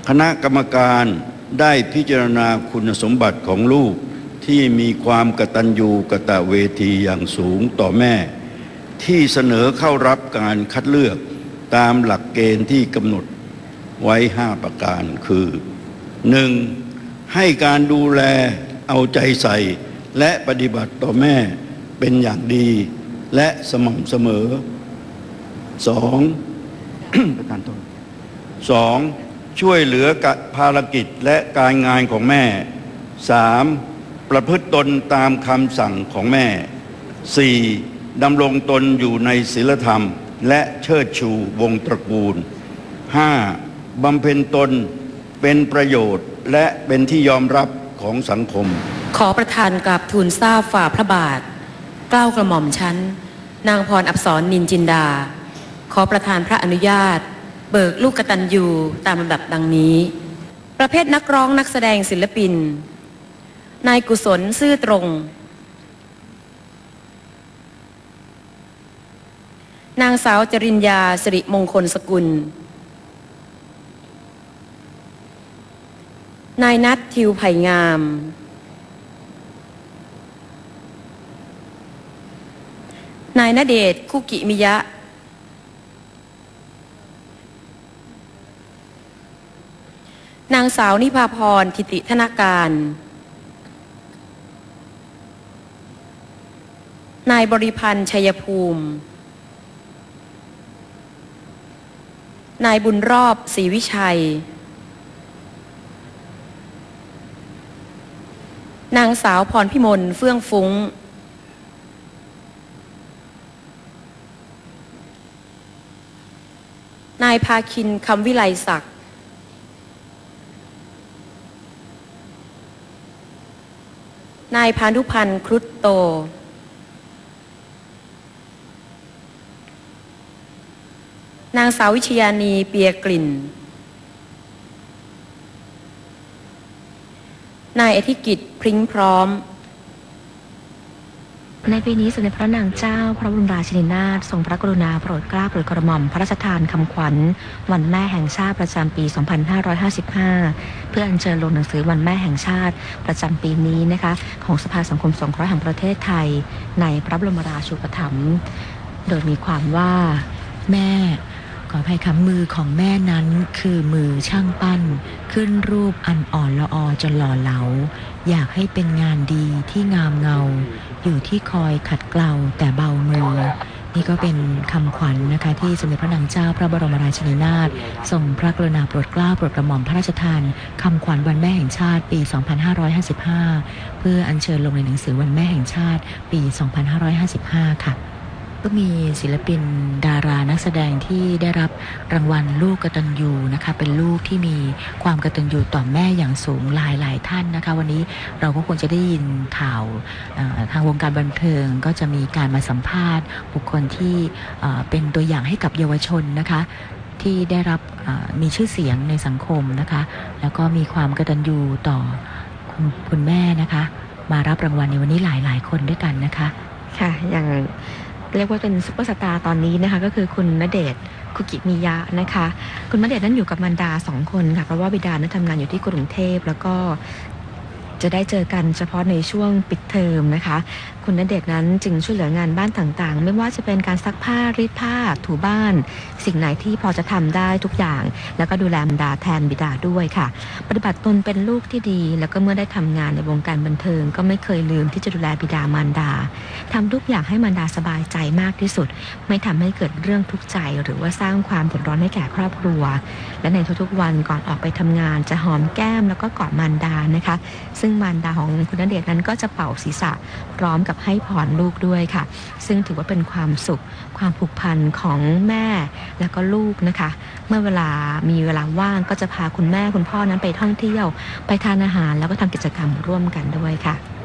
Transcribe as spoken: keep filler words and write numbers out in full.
คณะกรรมการได้พิจารณาคุณสมบัติของลูกที่มีความกตัญญูกตเวทีอย่างสูงต่อแม่ที่เสนอเข้ารับการคัดเลือกตามหลักเกณฑ์ที่กำหนดไว้ห้าประการคือ หนึ่ง. ให้การดูแลเอาใจใส่และปฏิบัติต่อแม่เป็นอย่างดีและสม่ำเสมอ สอง. ประการต้น สอง. ช่วยเหลือภารกิจและการงานของแม่ สาม. ประพฤติตนตามคำสั่งของแม่ สี่. ดำรงตนอยู่ในศีลธรรมและเชิดชูวงศ์ตระกูล ห้า. บำเพ็ญตนเป็นประโยชน์และเป็นที่ยอมรับของสังคมขอประธานกราบทูลทราบฝ่าพระบาทเกล้ากระหม่อมชั้นนางพรอับสรนินจินดาขอประธานพระอนุญาตเบิกลูกกตัญญูตามลำดับดังนี้ประเภทนักร้องนักแสดงศิลปินนายกุศลซื่อตรงนางสาวจริญญาสิริมงคลสกุลนายนัททิวไผ่งามนายณเดชน์คุกิมิยะนางสาวนิพาพรธิติธนการนายบริพันธ์ชัยภูมินายบุญรอบศรีวิชัยนางสาวพรพิมลเฟื่องฟุ้งนายภาคินคำวิไลศักดิ์นายพานุพันธ์ครุฑโตนางสาววิชยานีเปียกลิ่นนายอธิกิจพริ้งพร้อมในปีนี้สมเด็จพระนางเจ้าพระบรมราชินีนาถทรงพระกรุณาโปรดเกล้าโปรดกระหม่อมพระราชทานคำขวัญวันแม่แห่งชาติประจำปี สองพันห้าร้อยห้าสิบห้า เพื่ออัญเชิญลงหนังสือวันแม่แห่งชาติประจำปีนี้นะคะของสภาสังคมสงเคราะห์แห่งประเทศไทยในพระบรมราชูปถัมภ์โดยมีความว่าแม่ขออภัยค่ะมือของแม่นั้นคือมือช่างปั้นขึ้นรูปอันอ่อนละออจนหล่อเหลาอยากให้เป็นงานดีที่งามเงาอยู่ที่คอยขัดเกลาแต่เบามือนี่ก็เป็นคำขวัญ นะคะที่สมเด็จพระนางเจ้าพระบรมราชินีนาถทรงพระกรุณาโปรดเกล้าโปรดกระหม่อมพระราชทานคำขวัญวันแม่แห่งชาติปี สองพันห้าร้อยห้าสิบห้า เพื่ออัญเชิญลงในหนังสือวันแม่แห่งชาติปี สองพันห้าร้อยห้าสิบห้า ค่ะก็มีศิลปินดารานักแสดงที่ได้รับรางวัลลูกกตัญญูนะคะเป็นลูกที่มีความกตัญญูต่อแม่อย่างสูงหลายหลายท่านนะคะวันนี้เราก็คงจะได้ยินข่าวทางวงการบันเทิงก็จะมีการมาสัมภาษณ์บุคคลที่เป็นตัวอย่างให้กับเยาวชนนะคะที่ได้รับมีชื่อเสียงในสังคมนะคะแล้วก็มีความกตัญญูต่อคุณคุณแม่นะคะมารับรางวัลในวันนี้หลายหลายคนด้วยกันนะคะค่ะอย่างเรียกว่าเป็นซุปเปอร์สตาร์ตอนนี้นะคะก็คือคุณณเดชน์คุกิมิยะนะคะคุณณเดชน์นั้นอยู่กับมารดาสองคนค่ะเพราะว่าบิดานั้นทำงานอยู่ที่กรุงเทพแล้วก็จะได้เจอกันเฉพาะในช่วงปิดเทอมนะคะคุณณเดชน์นั้นจึงช่วยเหลืองานบ้านต่างๆไม่ว่าจะเป็นการซักผ้ารีดผ้าถูบ้านสิ่งไหนที่พอจะทำได้ทุกอย่างแล้วก็ดูแลบิดาแทนบิดาด้วยค่ะปฏิบัติตนเป็นลูกที่ดีแล้วก็เมื่อได้ทำงานในวงการบันเทิงก็ไม่เคยลืมที่จะดูแลบิดามารดาทำทุกอย่างให้มารดาสบายใจมากที่สุดไม่ทำให้เกิดเรื่องทุกข์ใจหรือว่าสร้างความเดือดร้อนให้แก่ครอบครัวและในทุกๆวันก่อนออกไปทำงานจะหอมแก้มแล้วก็กอดมารดานะคะซึ่งมารดาของคุณณเดชน์นั้นก็จะเป่าศีรษะพร้อมกับให้พรลูกด้วยค่ะซึ่งถือว่าเป็นความสุขความผูกพันของแม่แล้วก็ลูกนะคะเมื่อเวลามีเวลาว่างก็จะพาคุณแม่คุณพ่อนั้นไปท่องเที่ยวไปทานอาหารแล้วก็ทำกิจกรรมร่วมกันด้วยค่ะ